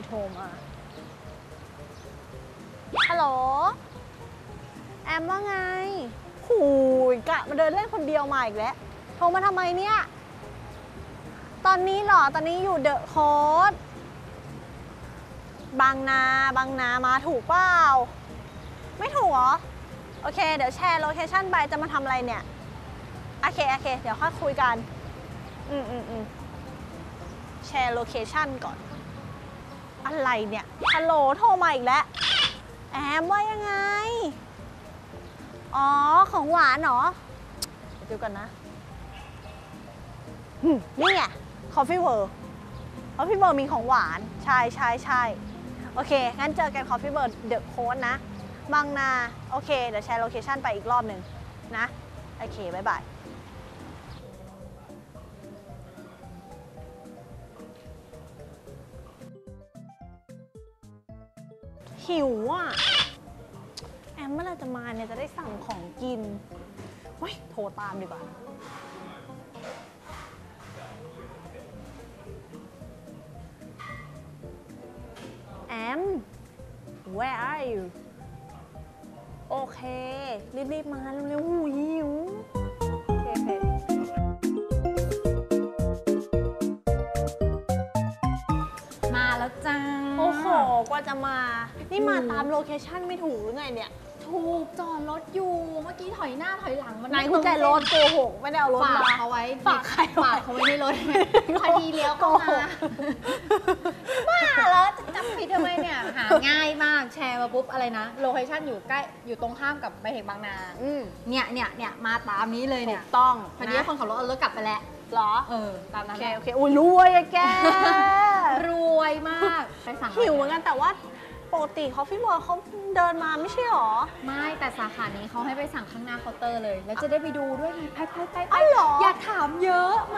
โทรมาฮัลโหลแอมว่าไงหูยกะมาเดินเล่นคนเดียวมาอีกแล้วโทรมาทำไมเนี่ยตอนนี้เหรอตอนนี้อยู่เดอะโค้ดบางนามาถูกเปล่าไม่ถูกเหรอโอเคเดี๋ยวแชร์โลเคชั่นไปจะมาทำอะไรเนี่ยโอเคเดี๋ยวค่อยคุยกันแชร์โลเคชั่นก่อนอะไรเนี่ยฮัลโหลโทรมาอีกแล้วแอมว่ายังไงอ๋อของหวานเหรอเดี๋ยวก่อนนะนี่ไงCoffee World Coffee World มีของหวานใช่โอเคงั้นเจอกัน Coffee World The Coast นะบางนาโอเคเดี๋ยวแชร์โลเคชั่นไปอีกรอบหนึ่งนะโอเคบ๊ายบายหิวอ่ะแอมเมื่อไรจะมาเนี่ยจะได้สั่งของกินเฮ้ยโทรตามดีกว่าแอม where are you โอเครีบๆมาเร็วๆหิวโอเคมาแล้วจ้าโอ้โหกว่าจะมานี่มาตามโลเคชั่นไม่ถูกหรือไงเนี่ยถูกจอดรถอยู่เมื่อกี้ถอยหน้าถอยหลังมันไหนกุญแจรถโกหกไม่ได้เอารถมาฝากเขาไว้ฝากใครฝากเขาไว้ในรถพอดีเลี้ยวเข้ามาบ้าแล้วจะจำผิดทำไมเนี่ยหาง่ายมากแชร์มาปุ๊บอะไรนะโลเคชั่นอยู่ใกล้อยู่ตรงข้ามกับไบเทคบางนาเนี่ยมาตามนี้เลยเนี่ยต้องพอดีคนขับรถเอารถกลับไปแล้วหรอตามนั้นโอเคอุ้ยรวยอะแกรวยมากไปสั่งหิวเหมือนกันแต่ว่าปกติ Coffee World เขาเดินมาไม่ใช่หรอไม่แต่สาขานี้เขาให้ไปสั่งข้างหน้าเคาน์เตอร์เลยแล้วจะได้ไปดูด้วยไงไปอ๋อเหรออย่าถามเยอะมา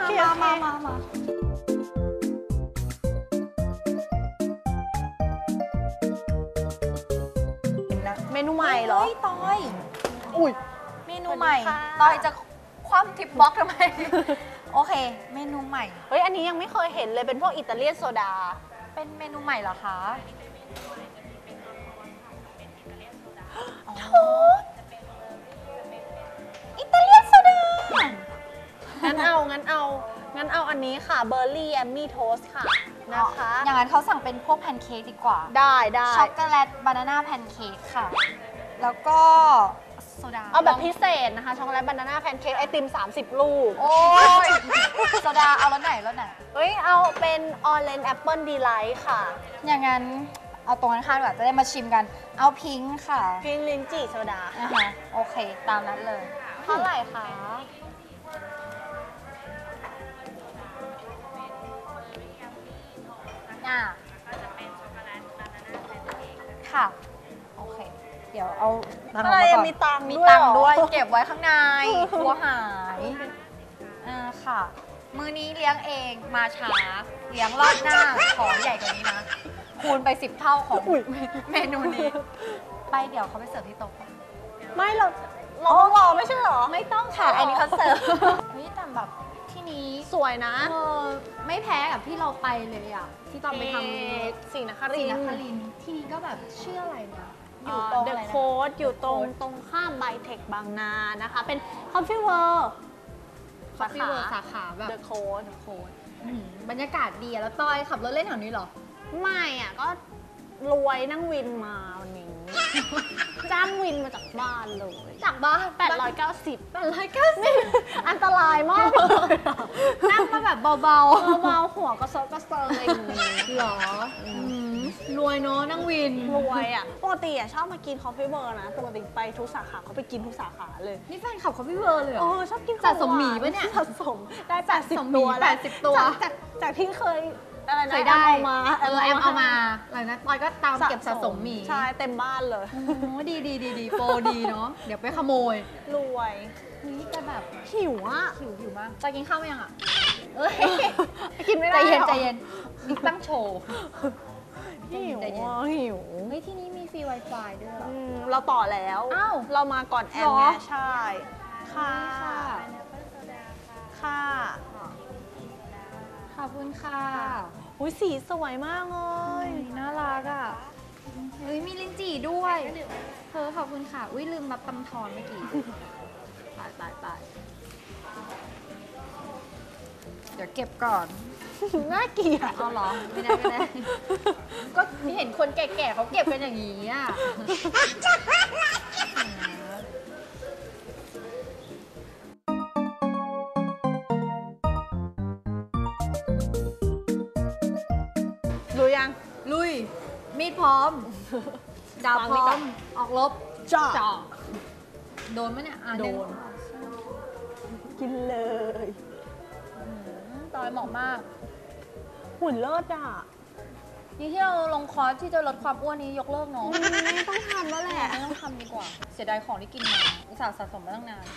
เมนูใหม่เหรอตอยอุ้ยเมนูใหม่ตอยจะคว่ำทิปบล็อกทำไมโอเคเมนูใหม่เฮ้ยอันนี้ยังไม่เคยเห็นเลยเป็นพวกอิตาเลียนโซดาเป็นเมนูใหม่เหรอคะอิตาเลียนโซดางั้นเอาอันนี้ค่ะเบอร์รี่แอมมี่โทสค่ะนะคะอย่างนั้นเขาสั่งเป็นพวกแพนเค้กดีกว่าได้ช็อกโกแลตบานาน่าแพนเค้กค่ะแล้วก็โซดาเอาแบบพิเศษนะคะช็อกโกแลตบานาน่าแพนเค้กไอติม30 ลูกโอ้ยโซดาเอารสไหนเฮ้ยเอาเป็นออเรนจ์แอปเปิลดีไลท์ค่ะอย่างนั้นเอาตรงนั้นค่ะแบบจะได้มาชิมกันเอาพิงค์ค่ะพิงค์ลิ้นจี่โซดานะคะโอเคตามนั้นเลยเท่าไหร่คะค่ะโอเคเดี๋ยวเอาตังค์มาก่อนมีตังค์ด้วยเก็บไว้ข้างในกลัวหายค่ะมื้อนี้เลี้ยงเองมาช้าเลี้ยงรอบหน้าของใหญ่กว่านี้นะคูณไป10 เท่าของเมนูนี้ไปเดี๋ยวเขาไปเสิร์ฟที่โต๊ะไม่เราต้องรอไม่ใช่หรอไม่ต้องค่ะอันนี้เขาเสิร์ฟเฮ้ยแต่แบบที่นี้สวยนะไม่แพ้กับที่เราไปเลยอ่ะที่ตอนไปทำศรีนครินทร์ที่นี้ก็แบบชื่ออะไรนะอยู่ตรงเดอะโค้ดอยู่ตรงข้ามไบเทคบางนานะคะเป็น Coffee World สาขาแบบ The Coast บรรยากาศดีแล้วต้อยขับรถเล่นแถวนี้เหรอไม่อ่ะก็รวยนั่งวินมาวันนี้จ้างวินมาจากบ้านเลยจากบ้าน 890อันตรายมากนั่งมาแบบเบาหัวกระเซาะกระเซิงอะไรอย่างนี้หรอรวยเนาะนั่งวินรวยอ่ะปกติอ่ะชอบมากิน Coffee World นะปกติไปทุกสาขาเขาไปกินทุกสาขาเลยนี่แฟนขับ Coffee World เลยเหรอชอบกินสะสมหมี่ปะเนี่ยสะสมได้80 ตัวจากที่เคยได้มาแอมเอามาหลังนั้นปอยก็ตามเก็บสะสมหมี่ใช่เต็มบ้านเลยดีโปรดีเนาะเดี๋ยวไปขโมยรวยนี่แต่แบบหิวอ่ะหิวมากจะกินข้าวยังอ่ะกินไม่ได้ใจเย็นนี่ตั้งโชว์หิวเฮ้ยที่นี่มีฟรี Wi-Fi ด้วยเราต่อแล้วเรามาก่อนแอมไงใช่ค่ะขอบคุณค่ะอุ้ยสีสวยมากเลยน่ารักอ่ะเฮ้ยมีลิ้นจี่ด้วยเธอขอบคุณค่ะอุ้ยลืมรับตำทอนเมื่อกี้ตายเดี๋ยวเก็บก่อนน่าเกลียดเอาเหรอไม่ได้ ก็เห็นคนแก่ๆเขาเก็บกันอย่างนี้อ่ะรู้ยังลุย มีดพร้อม ดาบพร้อวางมีดก่อมนออกรบจ่อโดนไหมเนี่ยโดหงน กินเลยตอยเหมาะมากหุ่นเลิศอ่ะนี่ที่เราลงคอร์สที่จะลดความอ้วนนี้ยกเลิกเนาะไม่ต้องทำแล้วแหละไม่ต้องทำดีกว่า เสียดายของที่กินมา อุตส่าห์สะสมมาตั้งนาน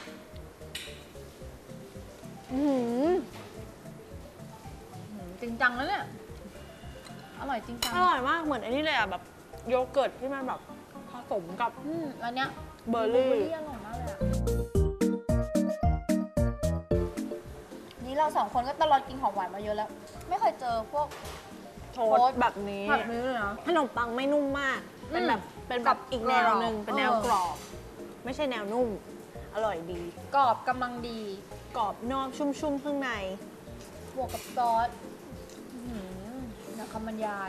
จริงจังแล้วเนี่ย อร่อยจริงจังอร่อยมากเหมือนไอ้นี่เลยอ่ะแบบโยเกิร์ตที่มันแบบผสมกับอันเนี้ยเบอร์รี่อร่อยมากเลยอะนี่เราสองคนก็ตลอดกินของหวานมาเยอะแล้ว ไม่เคยเจอพวกโทสต์แบบนี้ผัดนี้เลยนะขนมปังไม่นุ่มมาก เป็นแบบ เป็นแบบอีกแนวหนึ่งเป็นแนวกรอบ ไม่ใช่แนวนุ่ม อร่อยดีกรอบกำลังดีกรอบนอกชุ่มๆข้างในบวกกับซอสอยากคำบรรยาย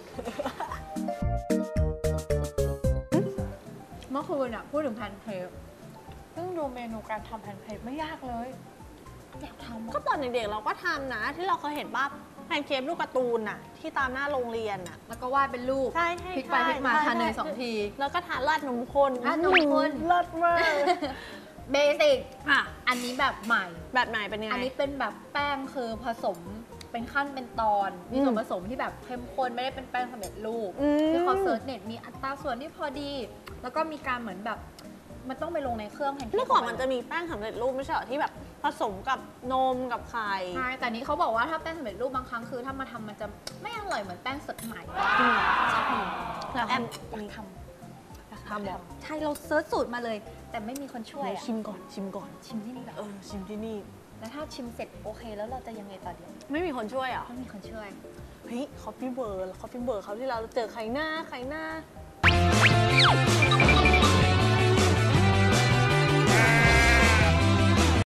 เมื่อคืนพูดถึงแพนเค้กซึ่งดูเมนูการทำแพนเค้กไม่ยากเลย อยากทำก็ตอนเด็กๆเราก็ทำนะ ที่เราเคยเห็นป่ะแพนเค้กลูกการ์ตูนน่ะ ที่ตามหน้าโรงเรียนน่ะแล้วก็วาดเป็นรูปใช่พลิกไปพลิกมาใช่ทานเนยใช่ 2 ทีแล้วก็ทานราดนมข้นราดนมข้นเลิศมากเบสิกอ่ะอันนี้แบบใหม่แบบไหนเป็นยังไงอันนี้เป็นแบบแป้งคือผสมเป็นขั้นเป็นตอน มีส่วนผสมที่แบบเข้มข้นไม่ได้เป็นแป้งสำเร็จรูป ที่เขาเซิร์ชเน็ตมีอัตราส่วนที่พอดี แล้วก็มีการเหมือนแบบมันต้องไปลงในเครื่องแพนเค้กเมื่อก่อนมันจะมีแป้งสำเร็จรูปไม่ใช่เหรอที่แบบผสมกับนมกับไข่ใช่แต่นี้เขาบอกว่าถ้าแป้งสำเร็จรูปบางครั้งคือถ้ามาทำมันจะไม่อร่อยเหมือนแป้งสดใหม่แล้วแอมอยากมีทำทำบอกใช่เราเซิร์ชสูตรมาเลย แต่ไม่มีคนช่วยเดี๋ยวอะชิมก่อนชิมก่อนชิมที่นี่แบบชิมที่นี่แล้วถ้าชิมเสร็จโอเคแล้วเราจะยังไงต่อเดียวไม่มีคนช่วยเหรอไม่มีคนช่วยเฮ้ยคอฟฟี่เบอร์เขาที่เราเจอใครหน้า